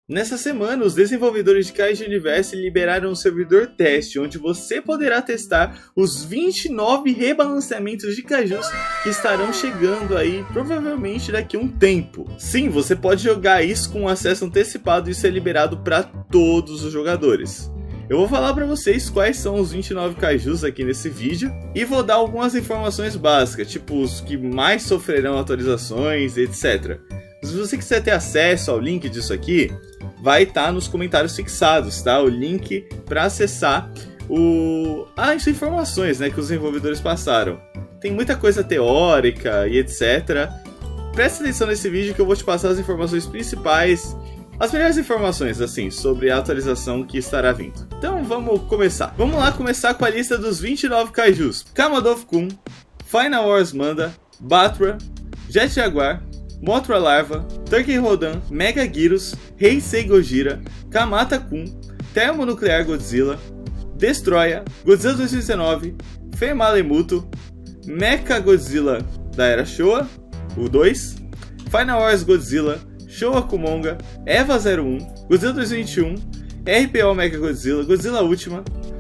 Nessa semana, os desenvolvedores de Kaiju Universe liberaram um servidor teste, onde você poderá testar os 29 rebalanceamentos de Kaijus que estarão chegando aí, provavelmente daqui a um tempo. Sim, você pode jogar isso com acesso antecipado e isso é liberado para todos os jogadores. Eu vou falar para vocês quais são os 29 Kaijus aqui nesse vídeo e vou dar algumas informações básicas, tipo os que mais sofrerão atualizações, etc. Se você quiser ter acesso ao link disso aqui, vai estar nos comentários fixados, tá? O link para acessar as informações, né, que os desenvolvedores passaram. Tem muita coisa teórica e etc. Presta atenção nesse vídeo que eu vou te passar as informações principais, as melhores informações, assim, sobre a atualização que estará vindo. Então vamos começar. Vamos lá começar com a lista dos 29 Kaijus. Kamadov-kun, Final Wars Manda, Batra, Jet Jaguar, Mothra Larva, Turkey Rodan, Mega Gyros, Heisei Gojira, Kamata-kun, Termonuclear Godzilla, Destroya, Godzilla 2019, Femalemuto, Mecha Godzilla da Era Showa, o 2, Final Wars Godzilla, Showa Kumonga, Eva 01, Godzilla 2021, RPO Mega Godzilla, Godzilla Ultima,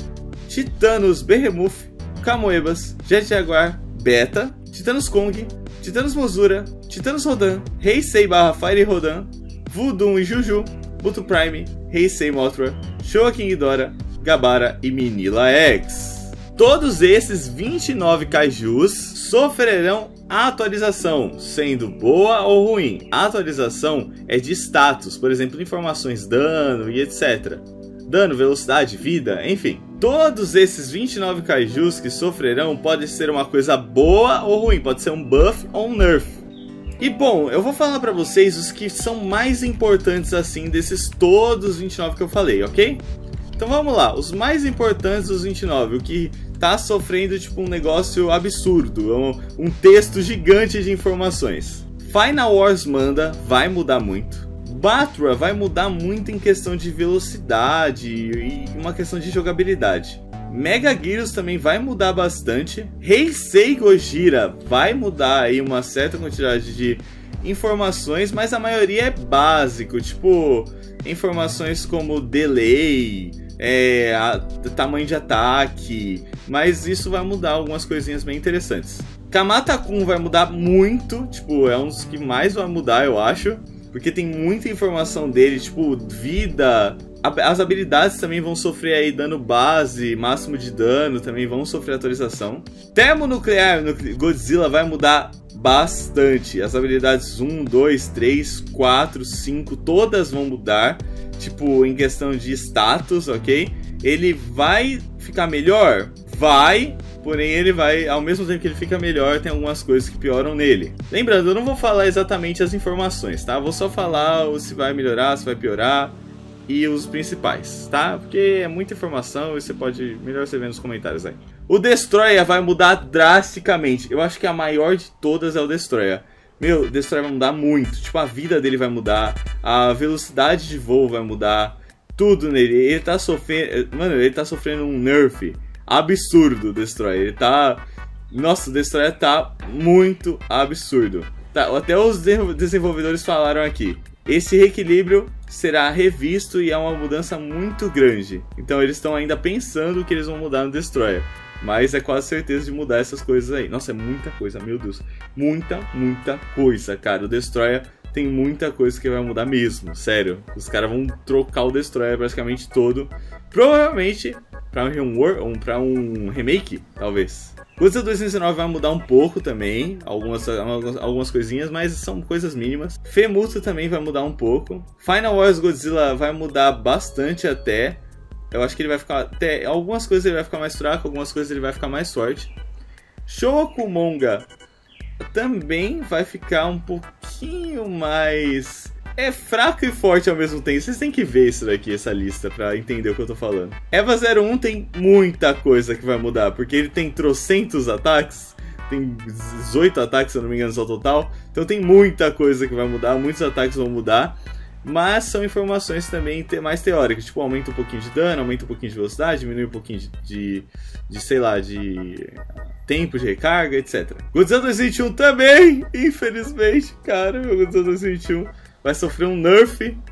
Titanos Behemoth, Kamoebas, Jet Jaguar, Beta, Titanos Kong, Titanos Mozura, Titanos Rodan, Heisei / Fire Rodan, Voodoo e Juju, Buto Prime, Heisei Mothra, Showa King Ghidorah, Gabara e Minilla X. Todos esses 29 Kaijus sofrerão atualização, sendo boa ou ruim. A atualização é de status, por exemplo, informações, dano e etc. Dano, velocidade, vida, enfim. Todos esses 29 Kaijus que sofrerão pode ser uma coisa boa ou ruim, pode ser um buff ou um nerf. E bom, eu vou falar pra vocês os que são mais importantes assim desses todos 29 que eu falei, ok? Então vamos lá, os mais importantes dos 29, o que tá sofrendo tipo um negócio absurdo, um texto gigante de informações. Final Wars Manda vai mudar muito. Batra vai mudar muito em questão de velocidade e uma questão de jogabilidade. Mega Gyros também vai mudar bastante. Heisei Gojira vai mudar aí uma certa quantidade de informações, mas a maioria é básico, tipo informações como delay, tamanho de ataque, mas isso vai mudar algumas coisinhas bem interessantes. Kamata-kun vai mudar muito, tipo, é um dos que mais vai mudar, eu acho, porque tem muita informação dele, tipo, vida, as habilidades também vão sofrer aí dano base, máximo de dano, também vão sofrer atualização. Termonuclear Godzilla vai mudar bastante, as habilidades 1, 2, 3, 4, 5, todas vão mudar, tipo, em questão de status, ok? Ele vai ficar melhor? Vai, porém ele vai, ao mesmo tempo que ele fica melhor, tem algumas coisas que pioram nele. Lembrando, eu não vou falar exatamente as informações, tá? Vou só falar se vai melhorar, se vai piorar e os principais, tá? Porque é muita informação e você pode, melhor você ver nos comentários aí. O Destroya vai mudar drasticamente. Eu acho que a maior de todas é o Destroya. Meu, o Destroya vai mudar muito. Tipo, a vida dele vai mudar, a velocidade de voo vai mudar, tudo nele. Ele tá sofrendo, mano, ele tá sofrendo um nerf absurdo, o Destroya. Ele tá, nossa, o Destroya tá muito absurdo. Tá, até os desenvolvedores falaram aqui. Esse reequilíbrio será revisto e é uma mudança muito grande. Então eles estão ainda pensando o que eles vão mudar no Destroya. Mas é quase certeza de mudar essas coisas aí. Nossa, é muita coisa, meu Deus. Muita coisa, cara. O Destroya tem muita coisa que vai mudar mesmo, sério. Os caras vão trocar o Destroya praticamente todo. Provavelmente para um remake, talvez. Godzilla 2019 vai mudar um pouco também, algumas coisinhas, mas são coisas mínimas. Femuto também vai mudar um pouco. Final Wars Godzilla vai mudar bastante até. Eu acho que ele vai ficar até, algumas coisas ele vai ficar mais fraco, algumas coisas ele vai ficar mais forte. Showa Kumonga também vai ficar um pouquinho mais... é fraco e forte ao mesmo tempo. Vocês têm que ver isso daqui, essa lista, pra entender o que eu tô falando. Eva 01 tem muita coisa que vai mudar, porque ele tem trocentos ataques. Tem 18 ataques, se eu não me engano, só total. Então tem muita coisa que vai mudar, muitos ataques vão mudar. Mas são informações também mais teóricas. Tipo, aumenta um pouquinho de dano, aumenta um pouquinho de velocidade, diminui um pouquinho de sei lá, de tempo de recarga, etc. Godzilla 2021 também, infelizmente, cara, meu Godzilla 2021 vai sofrer um nerf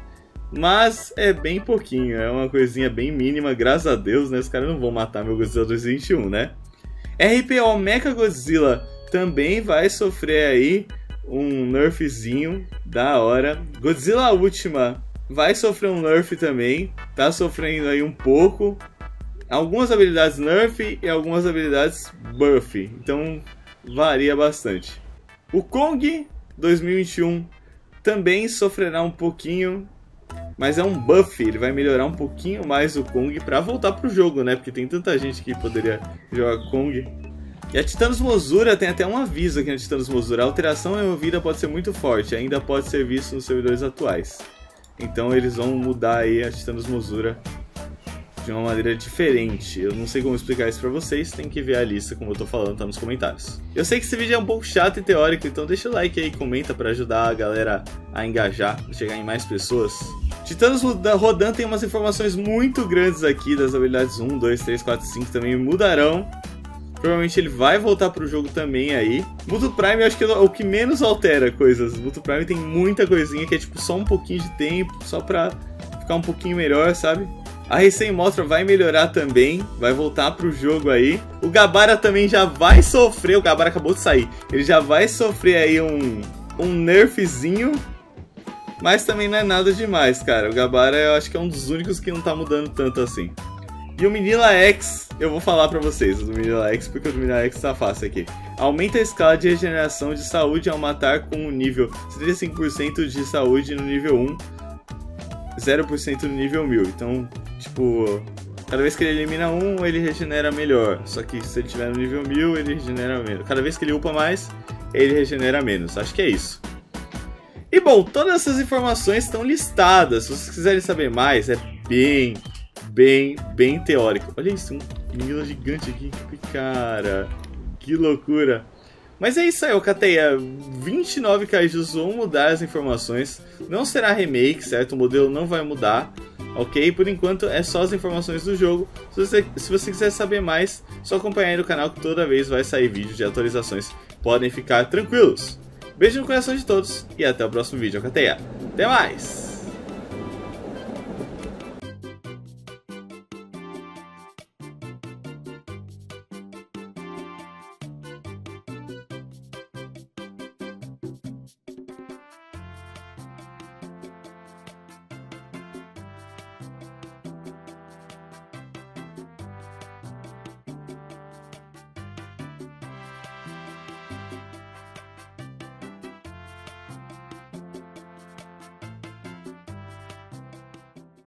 Mas é bem pouquinho, é uma coisinha bem mínima, graças a Deus, né? Os caras não vão matar meu Godzilla 2021, né? RPO Mechagodzilla também vai sofrer aí um nerfzinho da hora. Godzilla Ultima vai sofrer um nerf também, tá sofrendo aí um pouco. Algumas habilidades nerf e algumas habilidades buff, então varia bastante. O Kong 2021 também sofrerá um pouquinho, mas é um buff, ele vai melhorar um pouquinho mais o Kong pra voltar pro jogo, né? Porque tem tanta gente que poderia jogar Kong. E a Titanos Mozura tem até um aviso aqui na Titanos Mozura. A alteração em vida pode ser muito forte, ainda pode ser visto nos servidores atuais. Então eles vão mudar aí a Titanos Mozura de uma maneira diferente. Eu não sei como explicar isso pra vocês, tem que ver a lista, como eu tô falando, tá nos comentários. Eu sei que esse vídeo é um pouco chato e teórico, então deixa o like aí e comenta pra ajudar a galera a engajar, a chegar em mais pessoas. Titanos da Rodan tem umas informações muito grandes aqui das habilidades 1, 2, 3, 4, 5 também mudarão. Provavelmente ele vai voltar pro jogo também aí. Muto Prime eu acho que é o que menos altera coisas. Muto Prime tem muita coisinha que é tipo só um pouquinho de tempo, só pra ficar um pouquinho melhor, sabe? A Heisei Mothra vai melhorar também, vai voltar pro jogo aí. O Gabara também já vai sofrer, o Gabara acabou de sair. Ele já vai sofrer aí um nerfzinho, mas também não é nada demais, cara. O Gabara eu acho que é um dos únicos que não tá mudando tanto assim. E o Minilla X, eu vou falar pra vocês do Minilla X, porque o Minilla X tá fácil aqui. Aumenta a escala de regeneração de saúde ao matar com o nível 75% de saúde no nível 1, 0% no nível 1000. Então, tipo, cada vez que ele elimina um, ele regenera melhor. Só que se ele tiver no nível 1000, ele regenera menos. Cada vez que ele upa mais, ele regenera menos. Acho que é isso. E bom, todas essas informações estão listadas. Se vocês quiserem saber mais, é bem teórico. Olha isso, um Minilla gigante aqui. Cara, que loucura. Mas é isso aí, Alcateia. 29 kaijus vão mudar as informações. Não será remake, certo? O modelo não vai mudar. Ok? Por enquanto é só as informações do jogo. Se você quiser saber mais, só acompanhar aí no canal que toda vez vai sair vídeo de atualizações. Podem ficar tranquilos. Beijo no coração de todos e até o próximo vídeo, Alcateia. Até mais!